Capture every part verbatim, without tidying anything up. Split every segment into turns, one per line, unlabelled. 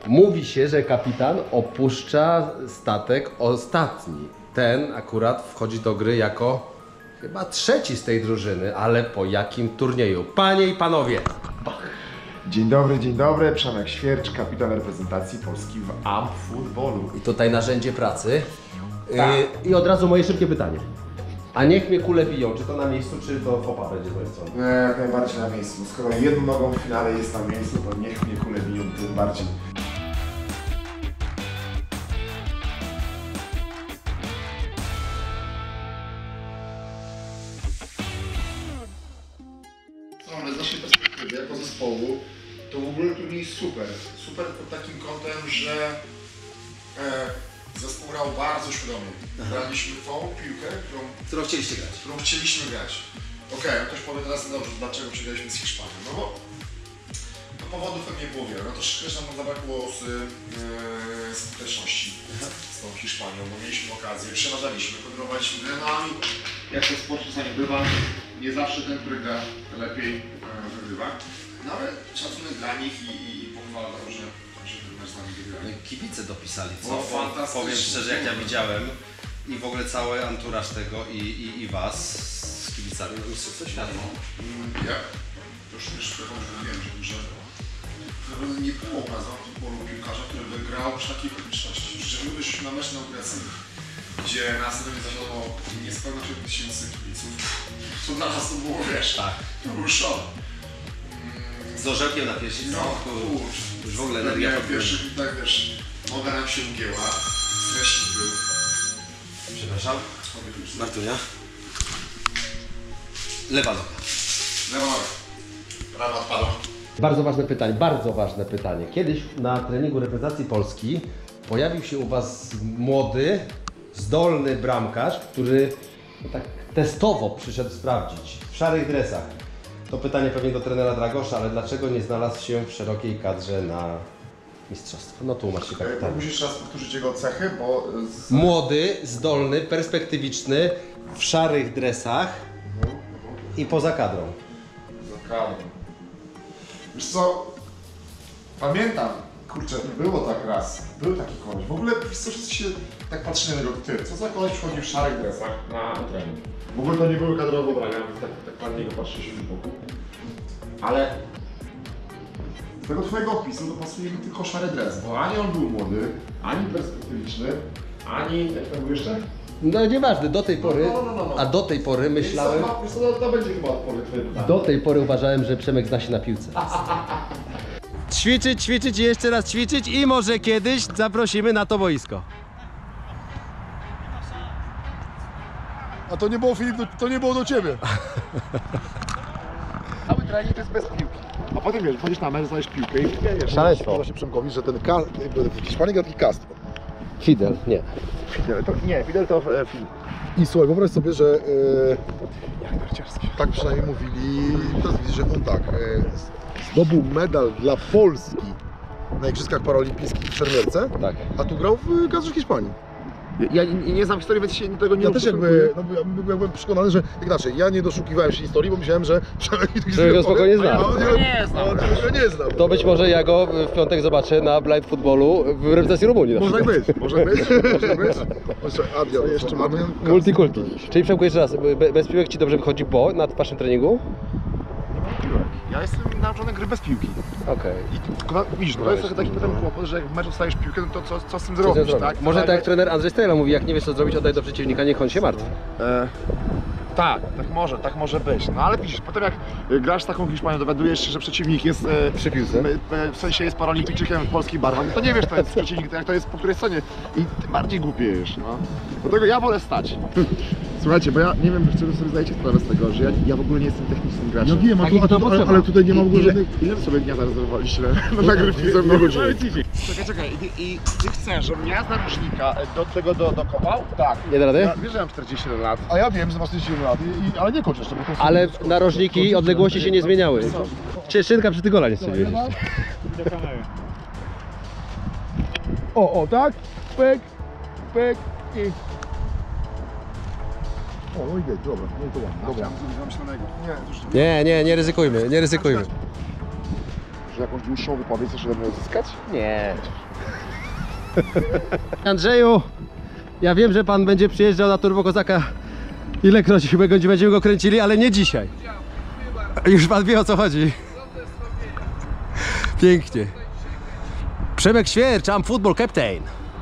Mówi się, że kapitan opuszcza statek ostatni. Ten akurat wchodzi do gry jako chyba trzeci z tej drużyny, ale po jakim turnieju? Panie i panowie!
Dzień dobry, dzień dobry. Przemek Świercz, kapitan reprezentacji Polski w amfutbolu.
I tutaj narzędzie pracy.
Tak.
Yy, I od razu moje szybkie pytanie. A niech mnie kule biją, czy to na miejscu, czy to fopa będzie z mojej strony?
Nie, jak najbardziej na miejscu. Skoro jedną nogą w finale jest na miejscu, to niech mnie kule biją tym bardziej.
No, z naszej perspektywy, jako zespołu, to w ogóle turniej jest super. Super pod takim kątem, że e, zespół grał bardzo świadomie. Graliśmy tą piłkę, którą,
Którą chcieliście grać?
którą chcieliśmy grać. Okej, okay, no ktoś powie teraz, no dobrze, dlaczego przegraliśmy z Hiszpanią? No bo no powodów pewnie było wiele. No troszkę nam zabrakło z, e, skuteczności z tą Hiszpanią, bo mieliśmy okazję, przeważaliśmy, kontrolowaliśmy grę, no i jak to w sporcie czasami bywa, nie zawsze ten, który gra lepiej e, wygrywa. No ale szacunek dla nich i, i, i pochwała za to, że, że ten mecz z nami wygrali.
No i kibice dopisali, co?
O, fantastycznie.
Powiem szczerze, jak ja widziałem i w ogóle cały anturaż tego i, i, i was z kibicami, no mistrzostwo świata.
Mm, Ja już już trochę mówiłem, że, że że nie było u nas w futbolu piłkarza, który by grał przy takiej publiczności. Że my byliśmy na mecz inauguracyjny, gdzie na stadionie zawiodło niespełna siedem tysięcy kibiców. To dla nas to było, wiesz,
Tak.
to był szok.
Z orzełkiem na piersi,
No, kurczę.
już w ogóle energia.
Ja w pierwszych minutach, wiesz, noga nam się ugięła, stresik był.
Przepraszam. Martunia. Lewa noga.
Lewa noga. Prawa odpadła.
Bardzo ważne pytanie, bardzo ważne pytanie. Kiedyś na treningu reprezentacji Polski pojawił się u was młody, zdolny bramkarz, który no tak testowo przyszedł sprawdzić w szarych dresach. To pytanie pewnie do trenera Dragosza, ale dlaczego nie znalazł się w szerokiej kadrze na mistrzostwo? No tłumacz się
Tak,
kapitan.
musisz jeszcze raz powtórzyć jego cechy, bo... Z...
Młody, zdolny, perspektywiczny, w szarych dresach i poza kadrą.
Zakradł. Wiesz co? Pamiętam, kurczę, było tak raz, był taki koleś. W ogóle wszyscy wszyscy się tak patrzyli na niego, ty, co za koleś wchodzi w szarych dresach na trening. W ogóle to nie były kadrowe ubrania, tak, tak na niego patrzyliśmy z boku. Ale z tego twojego opisu to pasuje mi tylko szary dres, bo ani on był młody, ani perspektywiczny, ani, jak to był jeszcze?
No nieważne, do tej pory,
No, no, no, no.
a do tej pory myślałem,
Wiesz co, to, to będzie chyba odpowiedź twoje pytanie.
do tej pory uważałem, że Przemek zna się na piłce. Ćwiczyć, ćwiczyć i jeszcze raz ćwiczyć i może kiedyś zaprosimy na to boisko.
A to nie było, Filip, to nie było do ciebie.
Cały trening to jest bez piłki. A potem wiesz, wchodzisz na mecz, znajdziesz piłkę i wiesz.
Szaleństwo.
Właśnie Przemkowi, że ten ka... w Hiszpanii gra taki Castro.
Fidel, nie.
Fidel, to, nie, Fidel to e, Fidel.
I słuchaj, wyobraź sobie, że e,
Jak narciarski.
tak przynajmniej mówili, teraz widzisz, że on tak, e, zdobył medal dla Polski na Igrzyskach Paralimpijskich w Szermierce,
Tak.
a tu grał w kadrze Hiszpanii.
Ja nie, nie znam historii, więc się tego nie
Ja też jakby,
ustosunkuję.
no, ja byłem przekonany, że inaczej, ja nie doszukiwałem się historii, bo myślałem, że Przemek mi
Że go spokojnie zna.
Nie znam.
On tego nie znam.
To być może ja go w piątek zobaczę na blind footballu w reprezentacji Rumunii. na
Może tak
przykład.
być, może być, może być. Może Adrian,
Co jeszcze mamy?
Adrian
Multikulti. Czyli Przemku, jeszcze raz, be- bez piłek ci dobrze wychodzi, bo na waszym treningu?
Piłek. Ja jestem nauczony gry bez piłki.
Okej.
I tylko, widzisz, no to jest trochę taki potem kłopot, że jak w meczu dostajesz piłkę, no to co, co z tym
Co
zrobić,
zrobić?
tak?
Może
Ale-
tak jak trener Andrzej Strela mówi, jak nie wiesz co zrobić, oddaj do przeciwnika, niech on się martwi.
E, tak, tak może, tak może być. No ale widzisz, potem jak e, grasz z taką Hiszpanią, dowiadujesz się, że przeciwnik jest e,
Przy piłce.
e, w sensie jest paralimpijczykiem w polskich barwach, no to nie wiesz, to jest przeciwnik, jak to jest po której stronie i tym bardziej głupiejesz, no. Dlatego ja wolę stać. Słuchajcie, bo ja nie wiem, czy wy sobie zdajecie sprawę z tego, że ja, ja w ogóle nie jestem technicznym graczem.
Ja wiem, a tu, a tu, ale, ale tutaj nie ma w ogóle
Ile,
żadnych...
ile wy sobie dnia zarezerwowaliście na nagrywki ze mną? Czekaj, czekaj, i, i ty chcesz, żebym ja z narożnika do tego do, dokopał? Tak.
Nie da rady?
Ja wiesz, że mam czterdzieści siedem lat.
A ja wiem, że masz czterdzieści lat, i, i, ale nie kończ jeszcze, bo to...
Ale narożniki, odległości się nie zmieniały. Cieszynka przy tych gola nie strzeliłeś.
O, o, tak? Pyk, pyk i... O, no i gej, dobra, no i to ładnie, dobra.
Mam myślanego. Nie, już
Nie, nie, nie ryzykujmy, nie ryzykujmy.
Chcesz jakąś dłuższą wypowiedź jeszcze ode mnie uzyskać?
Nie. Andrzeju, ja wiem, że pan będzie przyjeżdżał na Turbo Kozaka ilekroć chyba będziemy go kręcili, ale nie dzisiaj. Już pan wie, o co chodzi. Pięknie. Przemek Świercz, I'm football captain.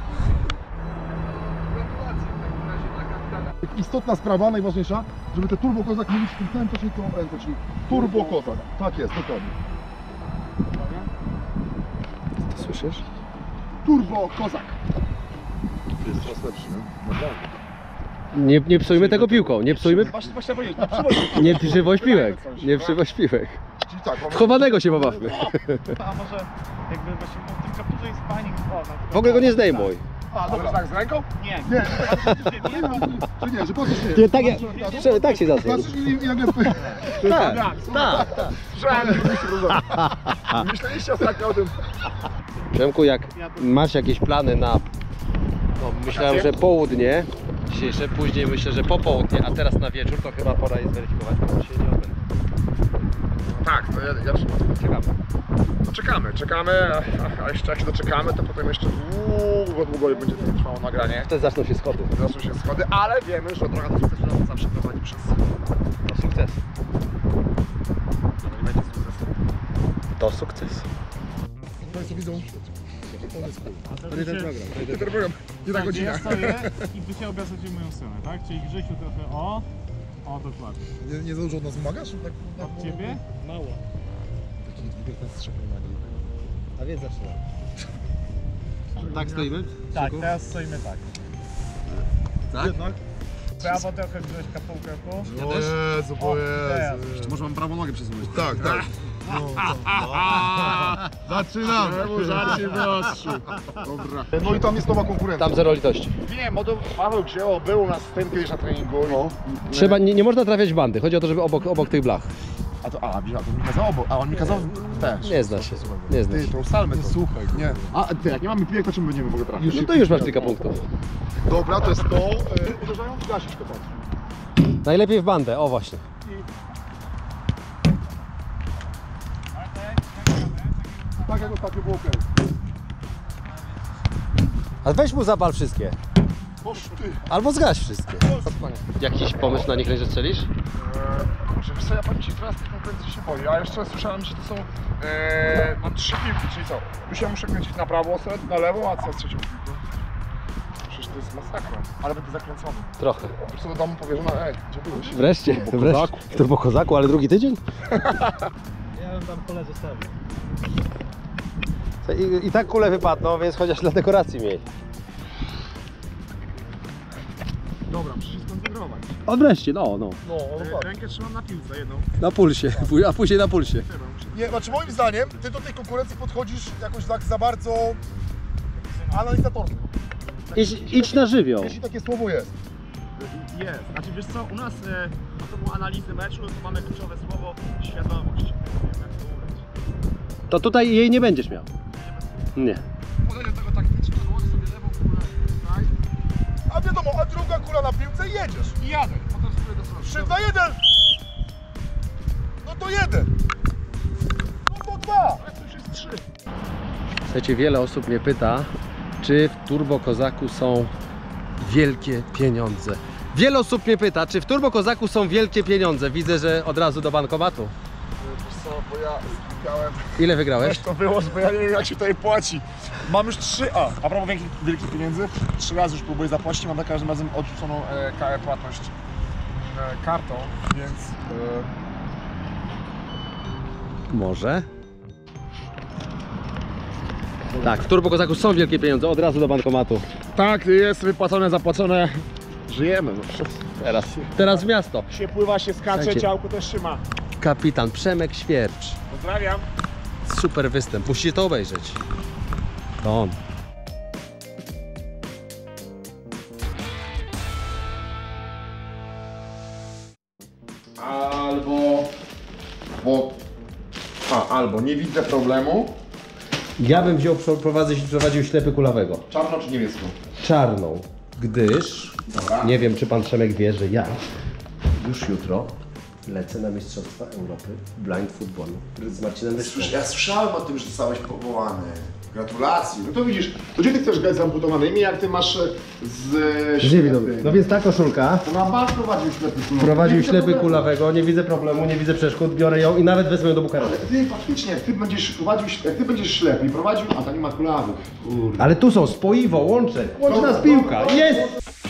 Istotna sprawa, najważniejsza, żeby te Turbo Kozak mówić w tym samym czasie co ręce, czyli Turbo Kozak. Tak jest, dokładnie.
To słyszysz?
Turbo Kozak. To jest coraz lepszy, nie? Naprawdę.
Nie, nie psujmy tego piłką, nie psujmy.
Właśnie, właśnie powiedzieć,
Nie przywoź piłek, nie przywoź piłek.
Czyli tak, mamy...
Chowanego się pobawmy.
A może jakby właśnie w tym kapturze jest fajnie o,
W ogóle go nie zdejmuj.
A, dobra, tak z ręką?
Nie,
Nie,
nie, nie,
czy nie, że patrzysz nie.
Nie, tak, ja, prze- tak się zasłał.
Patrzysz i, i nagle...
Tak, tak, tak.
Myśleliście ostatnio o tym?
Przemku, jak masz jakieś plany na... No, myślałem, że południe dzisiejsze, później myślę, że popołudnie, a teraz na wieczór, to chyba pora jest zweryfikować, bo to się nie odbędzie.
Tak, to ja, ja
Czekamy.
to czekamy, czekamy, a, a jeszcze jak się doczekamy, to potem jeszcze długo, długo będzie to trwało nagranie.
Wtedy zaczną się schody.
Zaczną się schody, ale wiemy, że droga do sukcesu nas zawsze prowadzi przez...
Do sukcesu.
To nie będzie sukcesu.
Do sukcesu.
Państwo widzą? To jest cool.
To nie ten program.
Nie ten program, nie ta godzina.
Ja stoję i wy się obracacie w moją stronę, tak? Czyli Grzesiu trochę o, o dokładnie.
Nie, nie za dużo od nas wymagasz? Tak, tak,
Od ciebie? Mało.
Taki wielki strzech nie ma.
A więc zaczynamy. Tak stoimy?
Tak, teraz stoimy tak.
Tak?
Jednak?
Prawo trochę Grześka pół kroku.
O Jezu,
O,
o
teraz.
Jezu.
Może mam prawą nogę przesunąć.
Tak, tak. No, no. Zaczynamy. Żarcie wyostrzy. Dobra. No i tam jest nowa konkurencja.
Tam zero litości.
Wiem, bo to Paweł wzięło, był u nas z tym kiedyś na treningu. No.
Trzeba, nie, nie można trafiać w bandy, chodzi o to, żeby obok, obok tych blach.
A to, a, widzisz, a to mi kazał obok, a on mi kazał też.
Nie zna się, nie zna
Ty,
się.
to ustalmy to. Słuchaj. Nie. A ty, jak nie mamy piłek, to czym będziemy w ogóle trafić?
No to już masz kilka punktów.
Dobra, to jest to. E, uderzają w gasiczkę tam.
Najlepiej w bandę, o właśnie.
Tak jak ostatnio było okej.
A weź mu zapal wszystkie.
Boż ty.
Albo zgaś wszystkie. Jakiś pomysł na nich, że strzelisz?
Eee, kurczę, wiesz co, ja powiem ci, teraz tych konkurencji się boję. Ja jeszcze słyszałem, że to są... E, mam trzy piłki, czyli co? Już ja muszę kręcić na prawą stronę, na lewą, a co z trzecią piłką? Przecież to jest masakra, ale będę zakręcony.
Trochę.
Wiesz co, do domu powie, że no ej, gdzie byłeś?
Wreszcie,
Turbo
wreszcie.
Kozaku.
W Turbo Kozaku, ale drugi tydzień?
Ja bym tam pole zostawił.
I, I tak kule wypadną, więc chociaż dla dekoracji miej.
Dobra, muszę się skoncentrować.
O wreszcie, no, no.
No, no
Rękę trzymam na piłce jedną.
Na pulsie, a później na pulsie.
Nie, znaczy moim zdaniem, ty do tej konkurencji podchodzisz jakoś tak za bardzo analizatorsko.
Idź, idź na żywioł.
Jeśli takie słowo jest.
Jest. Znaczy wiesz co, u nas e, to było analizy meczu, to mamy kluczowe słowo świadomość. Nie wiem, jak to ubrać.
To tutaj jej nie będziesz miał. Nie.
Podejdzie tego taktyczne, odłożę sobie lewą kulę tutaj. A wiadomo, a druga kula na piłce i jedziesz. I jadę. Potem sobie do strony. trzy, dwa, jeden! No to jeden! No to dwa! Ale to już jest trzy.
Słuchajcie, wiele osób mnie pyta, czy w Turbo Kozaku są wielkie pieniądze. Wiele osób mnie pyta, czy w Turbo Kozaku są wielkie pieniądze. Widzę, że od razu do bankomatu.
Wiesz co, bo ja znikałem.
Ile wygrałeś?
Weź to wyłącz, bo ja nie wiem jak się tutaj płaci. Mam już trzy A. A propos wielkich, wielkich pieniędzy, trzy razy już próbuję zapłacić, mam za każdym razem odrzuconą e, K E płatność e, kartą, więc... E,
Może. Tak, w Turbo Kozaku są wielkie pieniądze, od razu do bankomatu.
tak, jest wypłacone, zapłacone. Żyjemy. No.
Teraz, teraz w miasto.
Się pływa, się skacze,
Słuchajcie.
działko też trzyma.
Kapitan Przemek Świercz.
Pozdrawiam.
Super występ, musicie to obejrzeć. To on.
Albo... Bo... A, albo nie widzę problemu.
Ja bym wziął, prowadzić, prowadził ślepy kulawego.
Czarno czy niebieską?
Czarną, gdyż
Dobra.
nie wiem, czy pan Przemek wie, że ja już jutro lecę na Mistrzostwa Europy w blind footballu z Marcinem Ryszką.
Słysz, ja słyszałem o tym, że zostałeś powołany. Gratulacje. No to widzisz, to gdzie ty chcesz grać z amputowanymi, jak ty masz z ślepym?
No więc ta koszulka
To na bank prowadził ślepy kulawy.
prowadził
Nie widzę
ślepy
problemu.
kulawego, nie widzę problemu, nie widzę przeszkód, biorę ją i nawet wezmę ją do Bukaresztu.
Ale ty faktycznie, jak ty będziesz prowadził, jak ty będziesz ślepy i prowadził, a ta nie ma kulawy. Kurde.
Ale tu są spoiwo, łączek, łączy nas
Dobra,
piłka,
dobra,
jest!